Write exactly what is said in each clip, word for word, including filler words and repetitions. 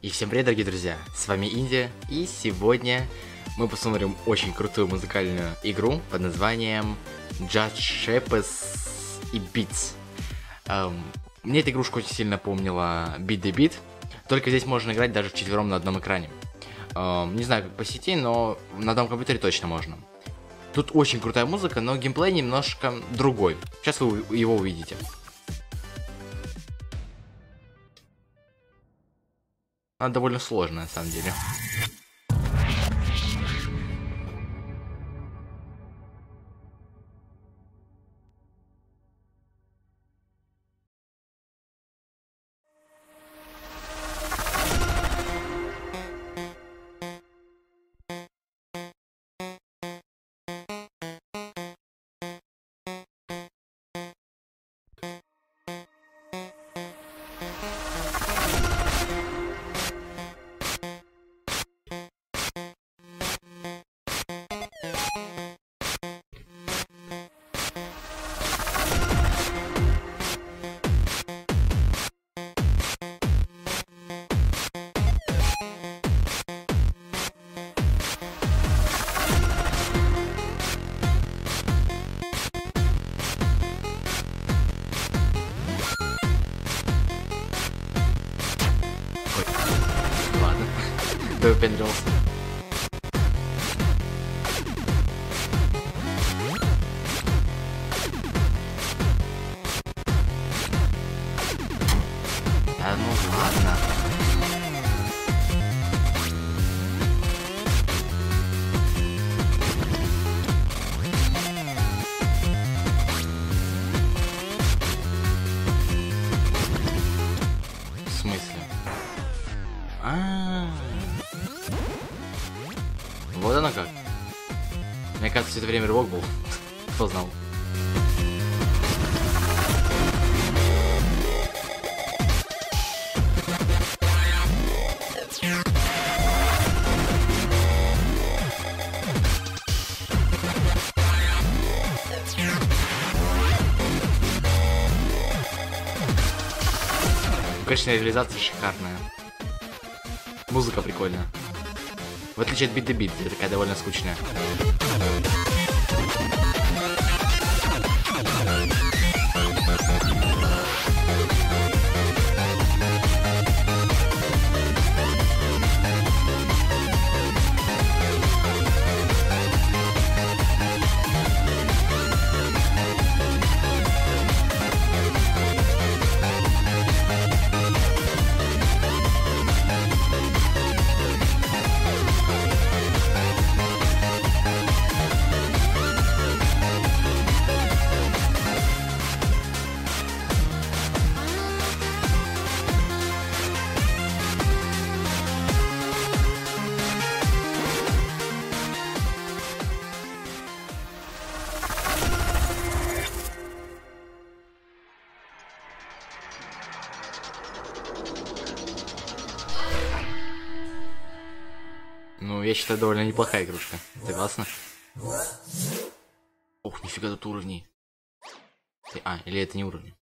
И всем привет, дорогие друзья, с вами Индия, и сегодня мы посмотрим очень крутую музыкальную игру под названием Judge Shepes и Beats. Эм, мне эта игрушка очень сильно напомнила Beat the Beat, только здесь можно играть даже вчетвером на одном экране. Эм, не знаю, как по сети, но на одном компьютере точно можно. Тут очень крутая музыка, но геймплей немножко другой. Сейчас вы его увидите. Она довольно сложная, на самом деле. Ты выпендрился. Да ну ладно. В смысле? А-а-а. Вот оно как. Мне кажется, это время рывок был. Кто знал? Конечно, реализация шикарная. Музыка прикольная. В отличие от Beat the Beat, где такая довольно скучная. Ну, я считаю, довольно неплохая игрушка. Согласна? Ох, нифига тут уровни. А, или это не уровни?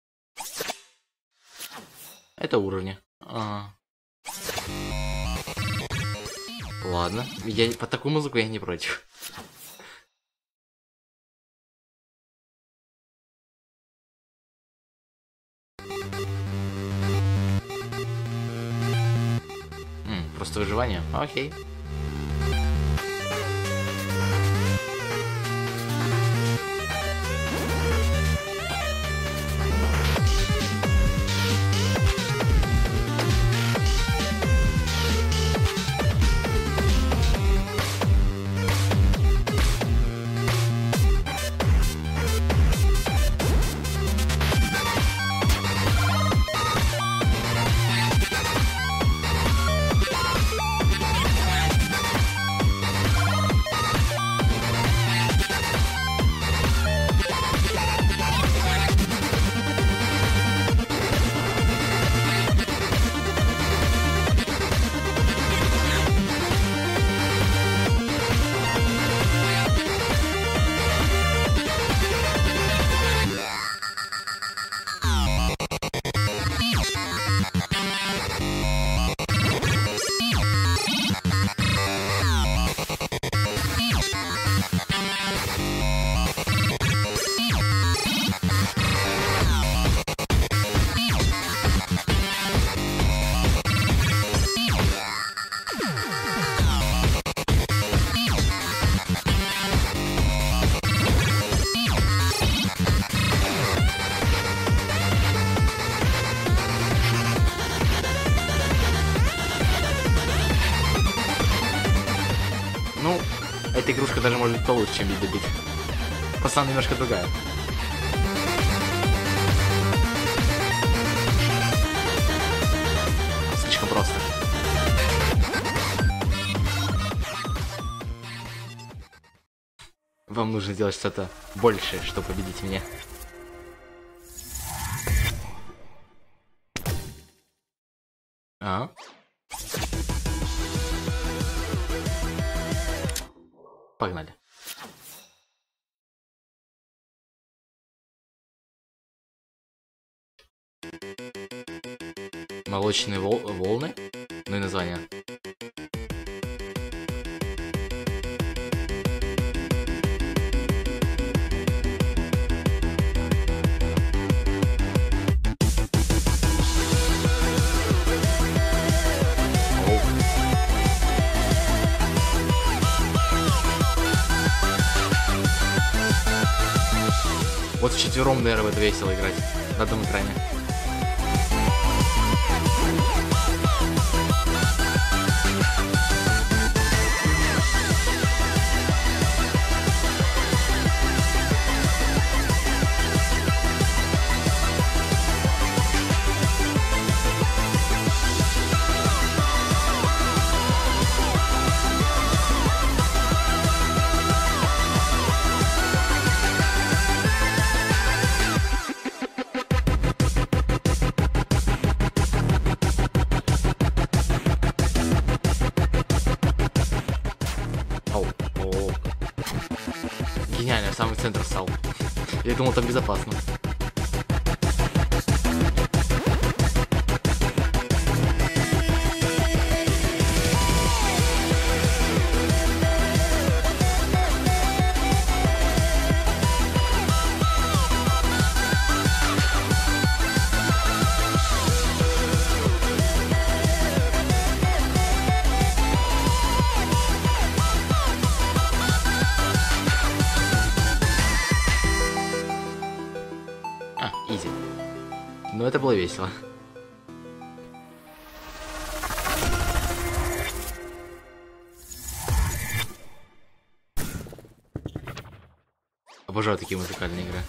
Это уровни. А. Ладно, я под такую музыку я не против. М, просто выживание? Окей. эта игрушка даже может быть получше, чем Бит-Бит. Просто она немножко другая. Слишком просто. Вам нужно сделать что-то большее, чтобы победить меня. А? Погнали. Молочные вол волны? Ну и название. Вот вчетвером, наверное, в это весело играть на одном экране. Гениально, я самый центр встал. Я думал, там безопасно. Изи. Но это было весело. Обожаю такие музыкальные игры.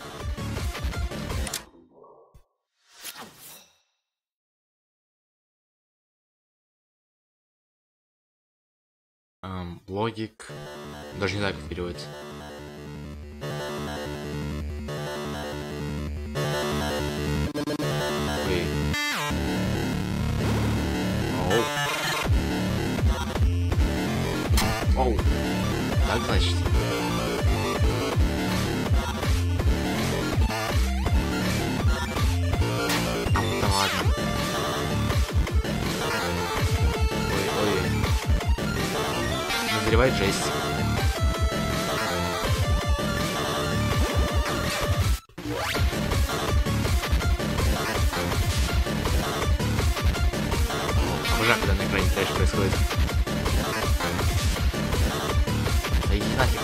Um, логик. Даже не знаю, как переводится. Оу. Так, значит. Да ладно. Ой, ой. Назревает жесть. Обожаю, когда на экране трэш происходит. Да иди нафиг.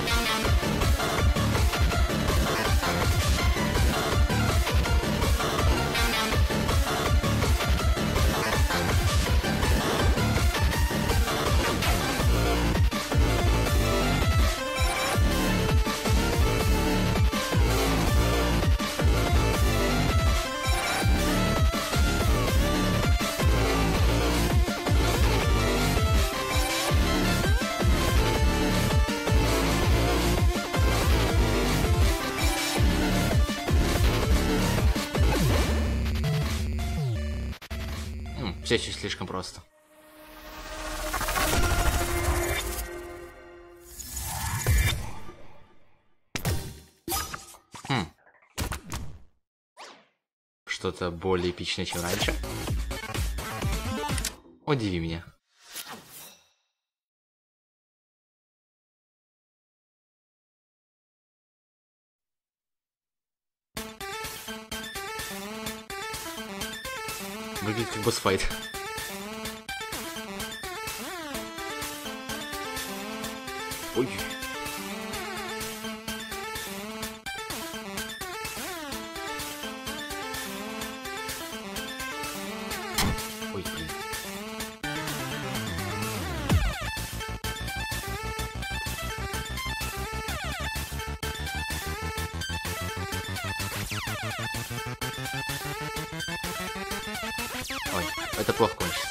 Все еще слишком просто. Хм. Что-то более эпичное, чем раньше. Удиви меня. Выглядит как босс-файт. Ой. Ой, блин. это плохо кончится.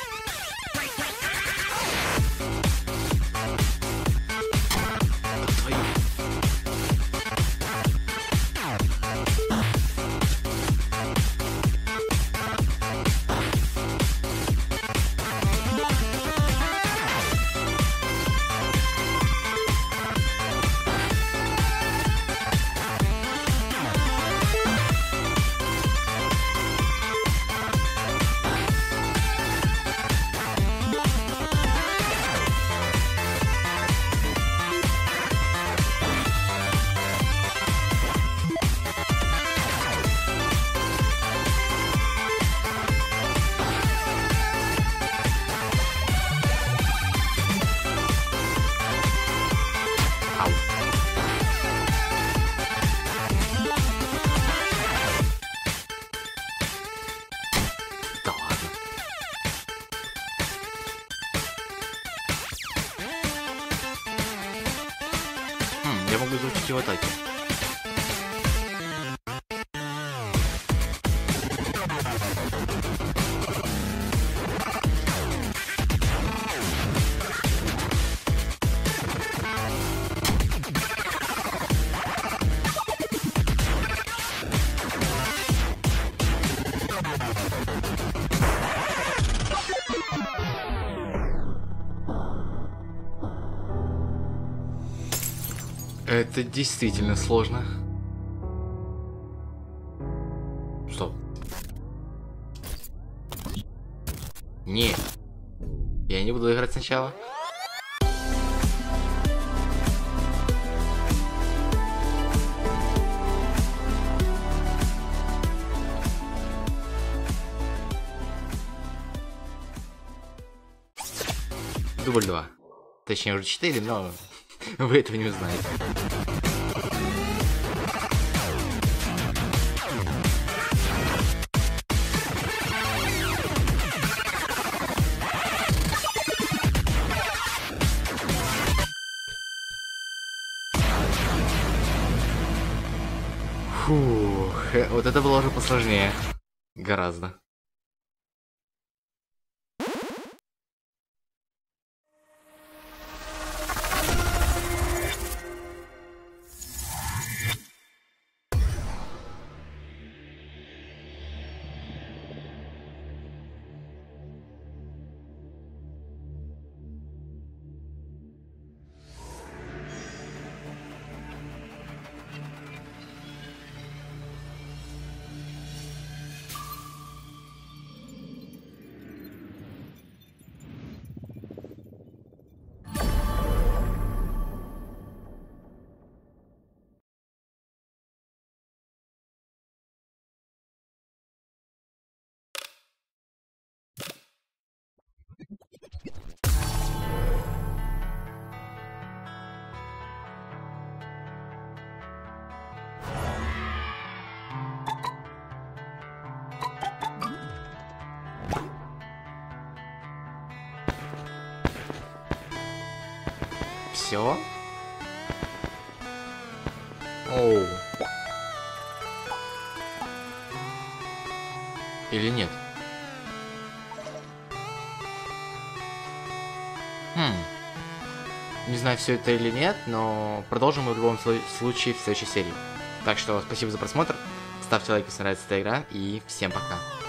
Я могу изучить его атаки. Это действительно сложно. Стоп. Не. Я не буду играть сначала. Дубль два. Точнее, уже четыре, но вы этого не узнаете. Фух, вот это было уже посложнее. Гораздо. Все? Оу. Или нет? Хм. Не знаю, все это или нет, но продолжим мы в любом случае в следующей серии. Так что спасибо за просмотр, ставьте лайк, если нравится эта игра, и всем пока.